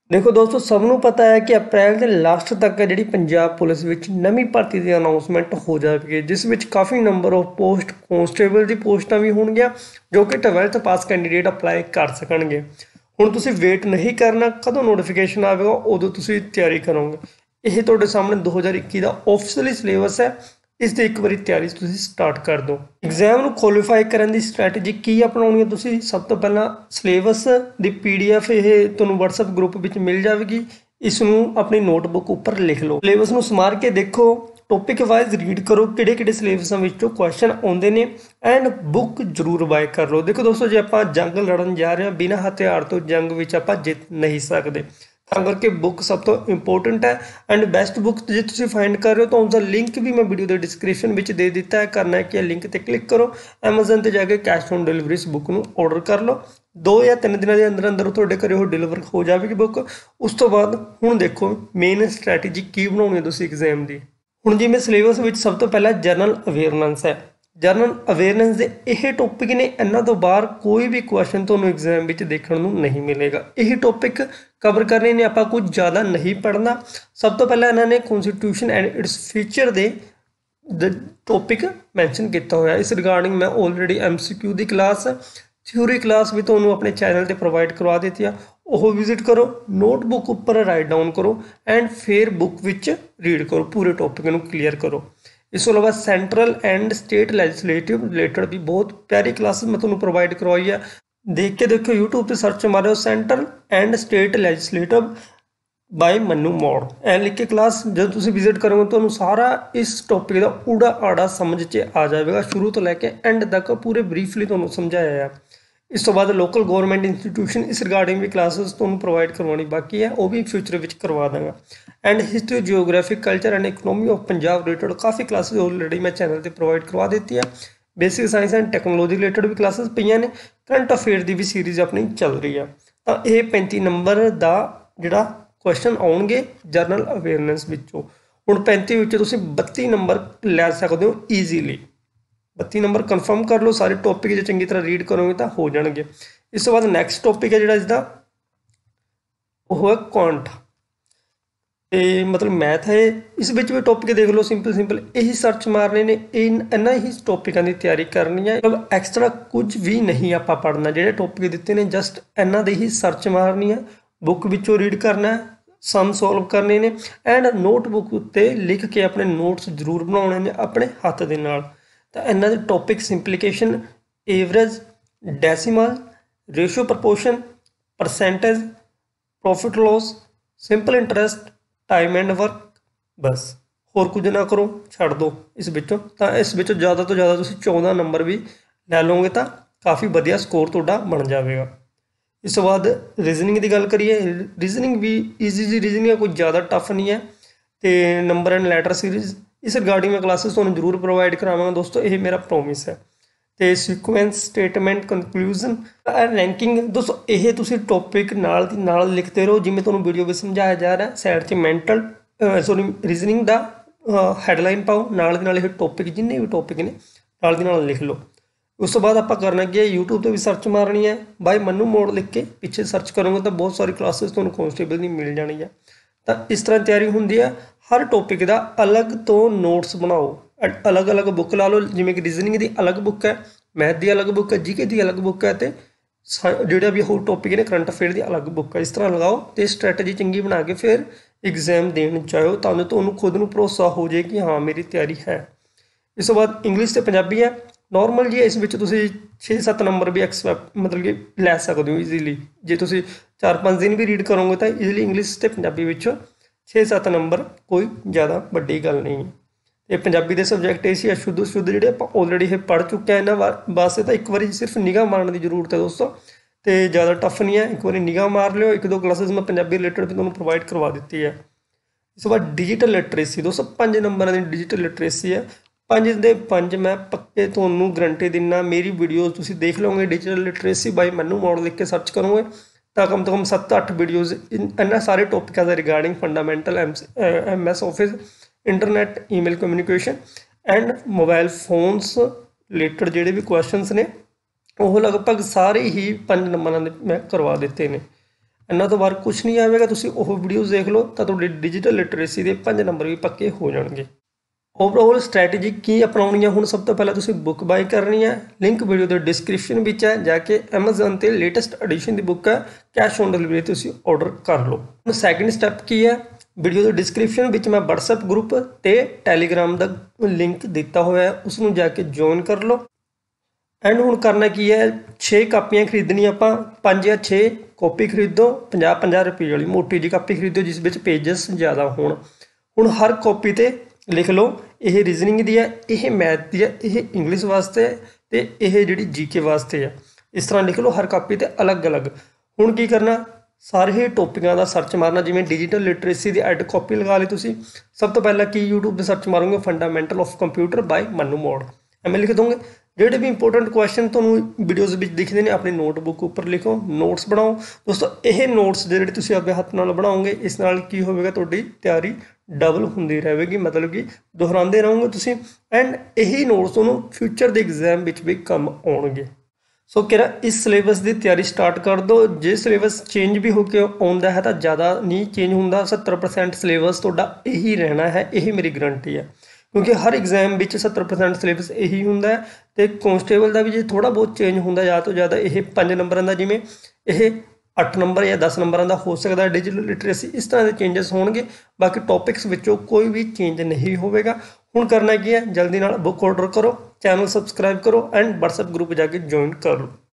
देखो दोस्तों सबनों पता है कि अप्रैल के लास्ट तक ਜਿਹੜੀ पंजाब पुलिस ਵਿੱਚ ਨਵੀਂ ਭਰਤੀ ਦੀ ਅਨਾਉਂਸਮੈਂਟ ਹੋ ਜਾਵੇਗੀ ਜਿਸ ਵਿੱਚ ਕਾਫੀ ਨੰਬਰ ਆਫ ਪੋਸਟ ਕਨਸਟੇਬਲ ਦੀ ਪੋਸਟਾਂ ਵੀ ਹੋਣਗੀਆਂ ਜੋ ਕਿ 12th ਪਾਸ ਕੈਂਡੀਡੇਟ ਅਪਲਾਈ ਕਰ ਸਕਣਗੇ। ਹੁਣ ਤੁਸੀਂ ਵੇਟ ਨਹੀਂ ਕਰਨਾ ਕਦੋਂ ਨੋਟੀਫਿਕੇਸ਼ਨ ਆਵੇਗਾ ਉਦੋਂ ਤੁਸੀਂ ਤਿਆਰੀ ਕਰੋਗੇ। ਇਹ ਤੁਹਾਡੇ ਸਾਹਮਣੇ 2021 ਦਾ ਆਫੀਸ਼ੀਅਲੀ ਸਿਲੇਬਸ ਹੈ। ਇਸ ਦੀ ਇੱਕ ਵਾਰੀ ਤਿਆਰੀ ਤੁਸੀਂ ਸਟਾਰਟ ਕਰ ਦਿਓ। ਐਗਜ਼ਾਮ ਨੂੰ ਕੁਆਲੀਫਾਈ ਕਰਨ ਦੀ ਸਟ੍ਰੈਟਜੀ ਕੀ ਅਪਣਾਉਣੀ ਹੈ ਤੁਸੀਂ ਸਭ ਤੋਂ ਪਹਿਲਾਂ ਸਿਲੇਬਸ ਦੀ PDF ਇਹ ਤੁਹਾਨੂੰ WhatsApp ਗਰੁੱਪ ਵਿੱਚ ਮਿਲ ਜਾਵੇਗੀ। ਇਸ ਨੂੰ ਆਪਣੀ ਨੋਟਬੁੱਕ ਉੱਪਰ ਲਿਖ ਲਓ। ਸਿਲੇਬਸ ਨੂੰ ਸਮਾਰ ਕੇ ਦੇਖੋ, ਟੌਪਿਕ ਵਾਈਜ਼ ਰੀਡ ਕਰੋ ਕਿਹੜੇ ਸਿਲੇਬਸਾਂ ਵਿੱਚੋਂ ਕੁਐਸਚਨ ਆਉਂਦੇ ਨੇ ਐਂਡ ਬੁੱਕ ਜ਼ਰੂਰ ਬਾਏ ਕਰ ਲਓ। ਦੇਖੋ ਦੋਸਤੋ ਜੇ ਆਪਾਂ ਜੰਗ ਲੜਨ ਜਾ ਰਹੇ ਹਾਂ ਬਿਨਾਂ ਹਥਿਆਰ ਤੋਂ ਜੰਗ ਵਿੱਚ ਆਪਾਂ ਜਿੱਤ ਨਹੀਂ ਸਕਦੇ ਤਾਂ ਕਰਕੇ बुक सब तो इंपोर्टेंट है एंड बेस्ट बुक जो तुम फाइंड कर रहे हो तो उसका लिंक भी मैं वीडियो के डिस्क्रिप्शन में दे दिता है। करना है कि लिंक पर क्लिक करो, Amazon पर जाके कैश ऑन डिलीवरी इस बुक को ऑर्डर कर लो। 2 या 3 दिनों के अंदर अंदर थोड़े घरे डिलीवर हो जाएगी बुक। उस तो बाद हुण देखो मेन स्ट्रैटेजी की बनानी है तुसीं एग्जाम की। हुण जिवें सिलेबस में सब तो पहला जनरल अवेयरनेस है। जनरल अवेयरनेस के यह टॉपिक ने इन्हों तो बाहर कोई भी क्वेश्चन तो एग्जाम में देखने को नहीं मिलेगा। यही टॉपिक कवर करने ने आप कुछ ज़्यादा नहीं पढ़ना। सब तो पहले इन्होंने कॉन्स्टिट्यूशन एंड इट्स फीचर दे टॉपिक मैंशन किया हुआ। इस रिगार्डिंग मैं ऑलरेडी MCQ की क्लास थ्योरी क्लास भी तो अपने चैनल पर प्रोवाइड करवा दी है। वह विजिट करो, नोटबुक उपर राइट डाउन करो एंड फिर बुक विच रीड करो, पूरे टॉपिक को क्लीयर करो। इस तो अलावा central and state legislative related भी बहुत प्यारी क्लासेस मैं तुम्हें प्रोवाइड करवाई है। देख के देखो यूट्यूब पर सर्च मारो central and state legislative by Mannu Maur ऐ लिख के क्लास जो तुम विजिट करोगे तो सारा इस टॉपिक का ऊड़ा आड़ा समझ च आ जाएगा। शुरू तो लैके एंड तक पूरे ब्रीफली तुम्हें समझाया है। इस तो बाद लोकल गवर्नमेंट इंस्टीट्यूशन इस रिगार्डिंग भी क्लासेस तुम्हें प्रोवाइड करवानी बाकी है, वो भी फ्यूचर में करवा देंगे। And history geography culture and economy of Punjab related काफ़ी क्लासेस ऑलरेडी मैं चैनल पर प्रोवाइड करवा दी है। Basic science and technology related भी क्लासेस पईयां ने। करंट अफेयर की भी सीरीज़ अपनी चल रही है। तो ये 35 नंबर का जोड़ा क्वेश्चन आउणगे जनरल अवेयरनेस विचों। हुण 35 विचों तुसीं 32 नंबर लै सकते हो ईजीली। 32 नंबर कन्फर्म कर लो, सारे टॉपिक जो चंगी तरह रीड करोगे तो हो जाएंगे। इस तो बाद नैक्सट टॉपिक है जोड़ा इसका वो है क्वांट, मतलब मैथ है। इस भी टॉपिक देख लो, सिंपल यही सर्च मारने ने, इन्होंने ही टॉपिकों की तैयारी करनी है। मतलब एक्सट्रा कुछ भी नहीं आप पढ़ना, जो टॉपिक दिते ने जस्ट इन्हों के ही सर्च मारनी है, बुक विचों रीड करना है, सम सॉल्व करने ने एंड नोटबुक उत्ते लिख के अपने नोट्स जरूर बनाने ने अपने हथ के नाल। तो इन्हों के topic simplification, average, decimal, ratio proportion, percentage, profit loss, simple interest, time and work, बस होर कुछ ना करो, छड़ दो इस विचों। तो इस विचों ज़्यादा तो ज़्यादा तुसीं 14 नंबर भी लै लोगे तो काफ़ी वधिया स्कोर तुहाडा बन जाएगा। इस तो बाद रीजनिंग की गल करिए, रीजनिंग भी ईजी जी रीजनिंग है, कोई ज़्यादा टफ नहीं है। तो नंबर एंड लैटर सीरीज़ इस रिगार्डिंग मैं क्लासेस तुहानूं जरूर प्रोवाइड करावांगा दोस्तों, ये मेरा प्रोमिस है। तो सीक्वेंस, स्टेटमेंट, कंक्लूजन, रैंकिंग दोस्तों ये तुसीं टॉपिक नाल दी नाल लिखते रहो जिवें तुहानूं वीडियो में समझाया जा रहा है। साइड से मैंटल सॉरी रीजनिंग का हैडलाइन पाओ, नाल दी नाल ये टॉपिक जिन्ने भी टॉपिक ने नाल दी नाल लिख लो। उस तो बाद आप करना कि यूट्यूब पर भी सर्च मारनी है, बाय मन्नू मौड़ लिख के पिछे सर्च करोगे तो बहुत सारी क्लासेस तुहानूं कॉन्स्टेबल की मिल जानी है। तो इस तरह तैयारी होंदी है। हर टॉपिक का अलग तो नोट्स बनाओ, अलग अलग बुक ला लो, जिमें कि रीजनिंग की अलग बुक है, मैथ की अलग बुक है, जीके की अलग बुक है, तो जोड़ा भी होर टॉपिक ने करंट अफेयर की अलग बुक है। इस तरह लगाओ तो स्ट्रैटेजी चंगी बना के फिर एग्जाम देने चाहो तां तो खुद को भरोसा हो जाए कि हाँ मेरी तैयारी है। इस तो बाद इंग्लिश तो पंजाबी है नॉर्मल जी, इस 6-7 नंबर भी एक्सपैक्ट मतलब कि लै सकते हो ईजीली। जे तुम 4-5 दिन भी रीड करोगे तो ईजीली इंग्लिश तो पंजाबी 6-7 नंबर कोई ज़्यादा वड्डी गल नहीं है। ये पंजाबी के सबजैक्ट ऐसे शुद्ध जोड़े आप ऑलरेडी पढ़ चुके हैं, इन्होंने वास्ते तो एक बार सिर्फ निगाह मारने की जरूरत है दोस्तों। तो ज़्यादा टफ नहीं है, एक बार निगाह मार लियो। 1-2 क्लासेस मैं पंजाबी रिलेटेड भी तुहानूं प्रोवाइड करवा दी है। इस तो बाद डिजिटल लिटरेसी दोस्तों 5 नंबर की डिजिटल लिटरेसी है। 5 दे 5 मैं पक्के तुहानूं गरंटी दिना, मेरी वीडियोज़ तुसीं देख लोगे digital literacy by Mannu Maur लिख के सर्च करोगे तो कम से कम 7-8 वीडियोज़ इन्होंने सारे टॉपिकों के regarding fundamental MS office, internet, email communication and mobile phones related जोड़े भी क्वेश्चनस ने वो लगभग सारे ही 5 नंबर मैं करवा दिते हैं। ਇਹਨਾਂ ਤੋਂ ਬਾਹਰ ਕੁਝ ਨਹੀਂ ਆਵੇਗਾ। ਤੁਸੀਂ ਉਹ ਵੀਡੀਓਜ਼ ਦੇਖ ਲਓ ਤਾਂ ਤੁਹਾਡੀ ਡਿਜੀਟਲ ਲਿਟਰੇਸੀ ਦੇ 5 ਨੰਬਰ ਵੀ ਪੱਕੇ ਹੋ ਜਾਣਗੇ। ਓਵਰਆਲ ਸਟ੍ਰੈਟਜੀ ਕੀ ਅਪਣਾਉਣੀ ਹੈ? ਹੁਣ ਸਭ ਤੋਂ ਪਹਿਲਾਂ ਤੁਸੀਂ ਬੁੱਕ ਬਾਈ ਕਰਨੀ ਹੈ। ਲਿੰਕ ਵੀਡੀਓ ਦੇ ਡਿਸਕ੍ਰਿਪਸ਼ਨ ਵਿੱਚ ਹੈ, ਜਾ ਕੇ Amazon ਤੇ ਲੇਟੈਸਟ ਐਡੀਸ਼ਨ ਦੀ ਬੁੱਕ ਹੈ, ਕੈਸ਼ ਔਨ ਡਿਲੀਵਰੀ ਤੁਸੀਂ ਆਰਡਰ ਕਰ ਲਓ। ਹੁਣ ਸੈਕਿੰਡ ਸਟੈਪ ਕੀ ਹੈ? ਵੀਡੀਓ ਦੇ ਡਿਸਕ੍ਰਿਪਸ਼ਨ ਵਿੱਚ ਮੈਂ WhatsApp ਗਰੁੱਪ ਤੇ Telegram ਦਾ ਲਿੰਕ ਦਿੱਤਾ ਹੋਇਆ ਹੈ, ਉਸ ਨੂੰ ਜਾ ਕੇ ਜੁਆਇਨ ਕਰ ਲਓ। ਐਂਡ ਹੁਣ ਕਰਨਾ ਕੀ ਹੈ? 6 ਕਾਪੀਆਂ ਖਰੀਦਣੀਆਂ ਆਪਾਂ, 5 ਜਾਂ 6 ਕਾਪੀ ਖਰੀਦੋ, 50-50 ਰੁਪਏ ਵਾਲੀ ਮੋਟੀ ਜਿਹੀ ਕਾਪੀ ਖਰੀਦੋ ਜਿਸ ਵਿੱਚ ਪੇਜਸ ਜ਼ਿਆਦਾ ਹੋਣ। ਹੁਣ ਹਰ ਕਾਪੀ ਤੇ ਲਿਖ ਲਓ ਇਹ ਰੀਜ਼ਨਿੰਗ ਦੀ ਹੈ, ਇਹ ਮੈਥ ਦੀ ਹੈ, ਇਹ ਇੰਗਲਿਸ਼ ਵਾਸਤੇ ਹੈ ਤੇ ਇਹ ਜਿਹੜੀ ਜੀਕੇ ਵਾਸਤੇ ਹੈ। ਇਸ ਤਰ੍ਹਾਂ ਲਿਖ ਲਓ ਹਰ ਕਾਪੀ ਤੇ ਅਲੱਗ-ਅਲੱਗ। ਹੁਣ ਕੀ ਕਰਨਾ? ਸਾਰੇ ਹੀ ਟੌਪਿਕਾਂ ਦਾ ਸਰਚ ਮਾਰਨਾ। ਜਿਵੇਂ ਡਿਜੀਟਲ ਲਿਟਰੇਸੀ ਦੀ ਐਡ ਕਾਪੀ ਲਗਾ ਲਈ ਤੁਸੀਂ, ਸਭ ਤੋਂ ਪਹਿਲਾਂ ਕੀ YouTube ਤੇ ਸਰਚ ਮਾਰੋਗੇ fundamental of computer by Mannu Maur, ਐਵੇਂ ਲਿਖ ਦੋਗੇ। ਜਿਹੜੇ ਵੀ ਇੰਪੋਰਟੈਂਟ ਕੁਐਸਚਨ ਤੁਹਾਨੂੰ ਵੀਡੀਓਜ਼ ਵਿੱਚ ਦਿਖਦੇ ਨੇ ਆਪਣੀ ਨੋਟਬੁੱਕ ਉੱਪਰ ਲਿਖੋ, ਨੋਟਸ ਬਣਾਓ। ਦੋਸਤੋ ਇਹ ਨੋਟਸ ਜਿਹੜੇ ਤੁਸੀਂ ਆਪਣੇ ਹੱਥ ਨਾਲ ਬਣਾਓਗੇ, ਇਸ ਨਾਲ ਕੀ ਹੋਵੇਗਾ? ਤੁਹਾਡੀ ਤਿਆਰੀ ਡਬਲ ਹੁੰਦੀ ਰਹੇਗੀ, ਮਤਲਬ ਕਿ ਦੁਹਰਾਉਂਦੇ ਰਹੋਗੇ ਤੁਸੀਂ। ਐਂਡ ਇਹੀ ਨੋਟਸ ਤੁਹਾਨੂੰ ਫਿਊਚਰ ਦੇ ਐਗਜ਼ਾਮ ਵਿੱਚ ਵੀ ਕੰਮ ਆਉਣਗੇ। ਸੋ ਕਿਹੜਾ ਇਸ ਸਿਲੇਬਸ ਦੀ ਤਿਆਰੀ ਸਟਾਰਟ ਕਰ ਦਿਓ। ਜੇ ਸਿਲੇਬਸ ਚੇਂਜ ਵੀ ਹੋ ਕੇ ਆਉਂਦਾ ਹੈ ਤਾਂ ਜ਼ਿਆਦਾ ਨਹੀਂ ਚੇਂਜ ਹੁੰਦਾ, 70% ਸਿਲੇਬਸ ਤੁਹਾਡਾ ਇਹੀ ਰਹਿਣਾ ਹੈ, ਇਹੀ ਮੇਰੀ ਗਰੰਟੀ ਹੈ। ਕਿਉਂਕਿ ਹਰ ਐਗਜ਼ਾਮ ਵਿੱਚ 70% ਸਿਲੇਬਸ ਇਹੀ ਹੁੰਦਾ ਹੈ। ਅਤੇ ਕਨਸਟੇਬਲ ਦਾ ਵੀ ਜੇ ਥੋੜ੍ਹਾ ਬਹੁਤ ਚੇਂਜ ਹੁੰਦਾ ਜ਼ਿਆਦਾ ਤੋਂ ਜ਼ਿਆਦਾ ਇਹ 5 ਨੰਬਰਾਂ ਦਾ, ਜਿਵੇਂ ਇਹ 8 ਨੰਬਰ ਜਾਂ 10 ਨੰਬਰਾਂ ਦਾ ਹੋ ਸਕਦਾ ਡਿਜੀਟਲ ਲਿਟਰੇਸੀ, ਇਸ ਤਰ੍ਹਾਂ ਦੇ ਚੇਂਜਸ ਹੋਣਗੇ। ਬਾਕੀ ਟੌਪਿਕਸ ਵਿੱਚੋਂ ਕੋਈ ਵੀ ਚੇਂਜ ਨਹੀਂ ਹੋਵੇਗਾ। ਹੁਣ ਕਰਨਾ ਕੀ ਹੈ? ਜਲਦੀ ਨਾਲ ਬੁੱਕ ਆਰਡਰ ਕਰੋ, ਚੈਨਲ ਸਬਸਕ੍ਰਾਈਬ ਕਰੋ ਐਂਡ WhatsApp ਗਰੁੱਪ ਜਾ ਕੇ ਜੁਆਇਨ ਕਰ ਲਓ।